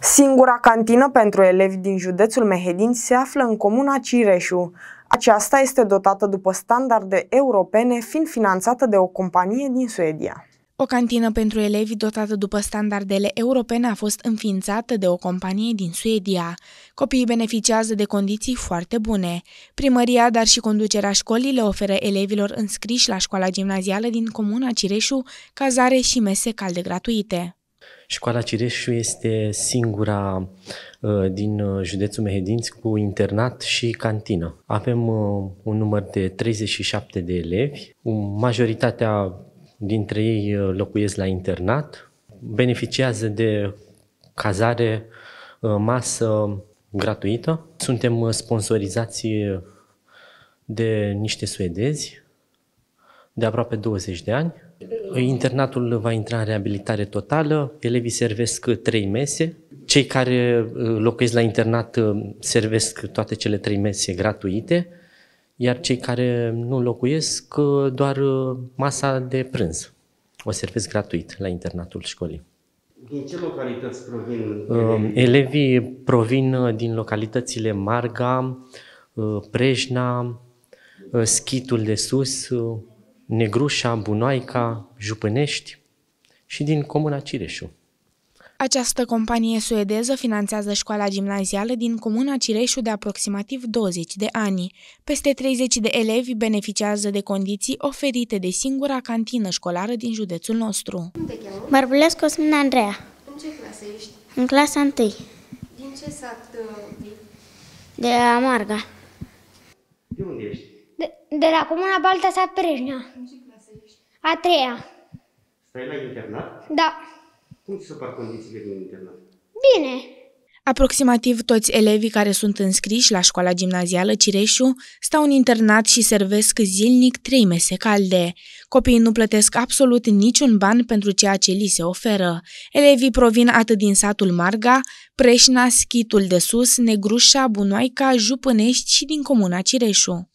Singura cantină pentru elevi din județul Mehedinți se află în comuna Cireșu. Aceasta este dotată după standarde europene, fiind finanțată de o companie din Suedia. O cantină pentru elevi dotată după standardele europene a fost înființată de o companie din Suedia. Copiii beneficiază de condiții foarte bune. Primăria, dar și conducerea școlii le oferă elevilor înscriși la școala gimnazială din comuna Cireșu cazare și mese calde gratuite. Școala Cireșu este singura din județul Mehedinți cu internat și cantină. Avem un număr de 37 de elevi, majoritatea dintre ei locuiesc la internat, beneficiază de cazare, masă gratuită. Suntem sponsorizați de niște suedezi de aproape 20 de ani. Internatul va intra în reabilitare totală, elevii servesc 3 mese. Cei care locuiesc la internat servesc toate cele 3 mese gratuite, iar cei care nu locuiesc doar masa de prânz o servesc gratuit la internatul școlii. Din ce localități provin elevii? Provin din localitățile Marga, Prejna, Schitul de Sus, Negrușa, Bunoaica, Jupânești și din comuna Cireșu. Această companie suedeză finanțează școala gimnazială din comuna Cireșu de aproximativ 20 de ani. Peste 30 de elevi beneficiază de condiții oferite de singura cantină școlară din județul nostru. Cum te cheamă? Bărbulescu Cosmin Andreea. În ce clasă ești? În clasa 1. Din ce sat vii? De la Marga. De unde ești? De la comuna Balta, sat Prejna. În ce clasă ești? A 3-a. Stai la internat? Da. Cum ți se par condițiile din internat? Bine. Aproximativ toți elevii care sunt înscriși la școala gimnazială Cireșu stau în internat și servesc zilnic 3 mese calde. Copiii nu plătesc absolut niciun ban pentru ceea ce li se oferă. Elevii provin atât din satul Marga, Preșna, Schitul de Sus, Negrușa, Bunoaica, Jupânești și din comuna Cireșu.